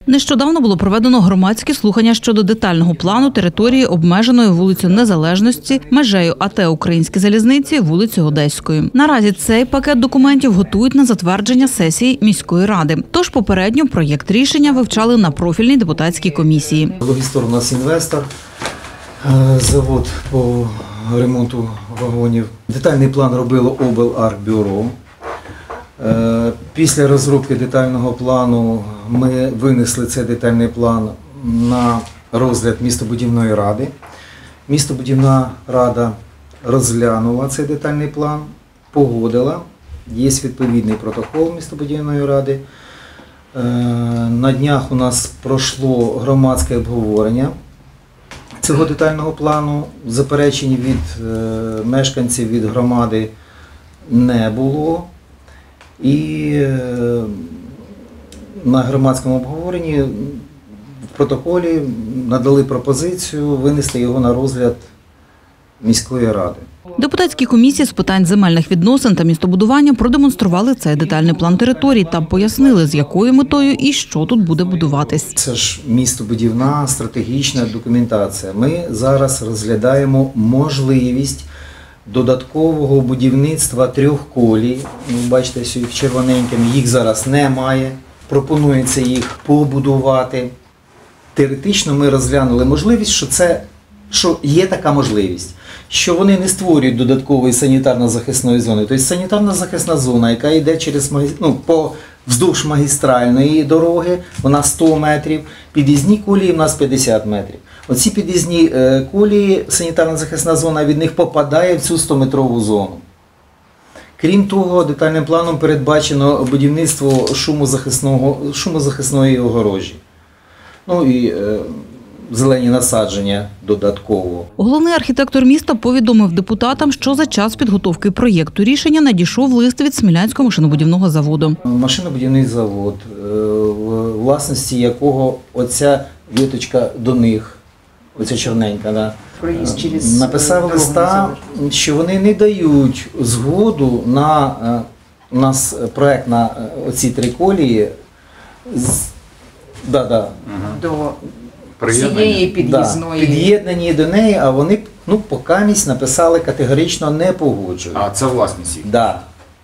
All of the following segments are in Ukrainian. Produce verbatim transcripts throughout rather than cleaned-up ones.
Нещодавно було проведено громадські слухання щодо детального плану території, обмеженої вулицею Незалежності, межею АТ «Українські залізниці», вулицею Одеською. Наразі цей пакет документів готують на затвердження сесії міської ради. Тож попередньо проєкт рішення вивчали на профільній депутатській комісії. Логістор у нас інвестор, завод по ремонту вагонів. Детальний план робило облархбюро. Після розробки детального плану ми винесли цей детальний план на розгляд містобудівної ради. Містобудівна рада розглянула цей детальний план, погодила. Є відповідний протокол містобудівної ради. На днях у нас пройшло громадське обговорення цього детального плану. Заперечень від мешканців, від громади не було. І на громадському обговоренні в протоколі надали пропозицію винести його на розгляд міської ради. Депутатські комісії з питань земельних відносин та містобудування продемонстрували цей детальний план територій та пояснили, з якою метою і що тут буде будуватись. Це ж містобудівна стратегічна документація. Ми зараз розглядаємо можливість додаткового будівництва трьох колій. Бачите, їх червоненьким, їх зараз немає. Пропонується їх побудувати. Теоретично ми розглянули можливість, що це, що є така можливість, що вони не створюють додаткової санітарно-захисної зони. Тобто санітарно-захисна зона, яка йде через, ну, по вздовж магістральної дороги, вона сто метрів, під'їзні колії в нас п'ятдесят метрів. Оці під'їзні колії, санітарно-захисна зона від них попадає в цю стометрову зону. Крім того, детальним планом передбачено будівництво шумозахисного, шумозахисної огорожі. Ну і е, зелені насадження додатково. Головний архітектор міста повідомив депутатам, що за час підготовки проєкту рішення надійшов лист від Смілянського машинобудівного заводу. Машинобудівний завод, в власності якого оця віточка до них, оця чорненька, да, написав листа, що вони не дають згоду на у нас проект на оці три колії з, да, да, до цієї під'їзної. Да, під'єднані до неї, а вони, ну, покамість написали категорично не погоджують. А це власність їх? Да.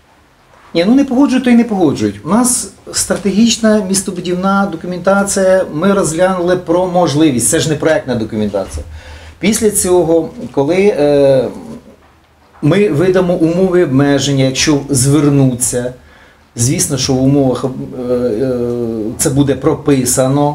Ні, ну не погоджують, то й не погоджують. У нас стратегічна містобудівна документація, ми розглянули про можливість, це ж не проектна документація. Після цього, коли е, ми видамо умови обмеження, якщо звернуться, звісно, що в умовах е, е, це буде прописано,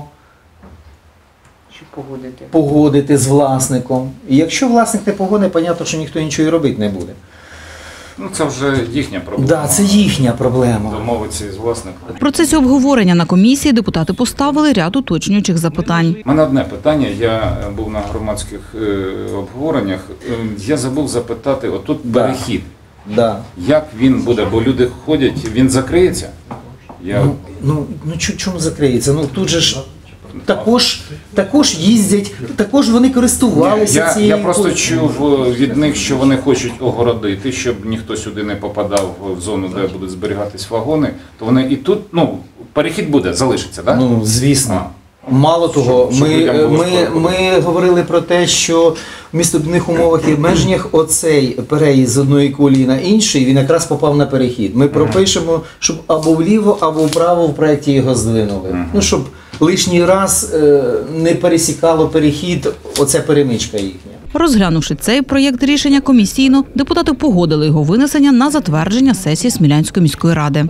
погодити. погодити з власником. І якщо власник не погодить, зрозуміло, що ніхто нічого і робити не буде. Ну, це вже їхня проблема. Так, да, це їхня проблема. Домовитися з власником. В процесі обговорення на комісії депутати поставили ряд уточнюючих запитань. У мене одне питання. Я був на громадських е, обговореннях. Я забув запитати, отут да. перехід. Да. Як він буде? Бо люди ходять, він закриється? Я... Ну, ну, ну чому закриється? Ну, тут же ж також, також їздять, також вони користувалися я, цією... Я просто чув від них, що вони хочуть огородити, щоб ніхто сюди не попадав в зону, де будуть зберігатись вагони, то вони і тут, ну, перехід буде, залишиться, так? Ну, звісно. Мало того, щоб, ми, щоб ми, ми говорили про те, що в містобудівних умовах і обмеженнях оцей переїзд з одної колії на інший, він якраз попав на перехід. Ми пропишемо, щоб або вліво, або вправо в проєкті його здвинули. Uh-huh. Ну, щоб лишній раз е, не пересікало перехід, оця перемичка їхня. Розглянувши цей проєкт рішення комісійно, депутати погодили його винесення на затвердження сесії Смілянської міської ради.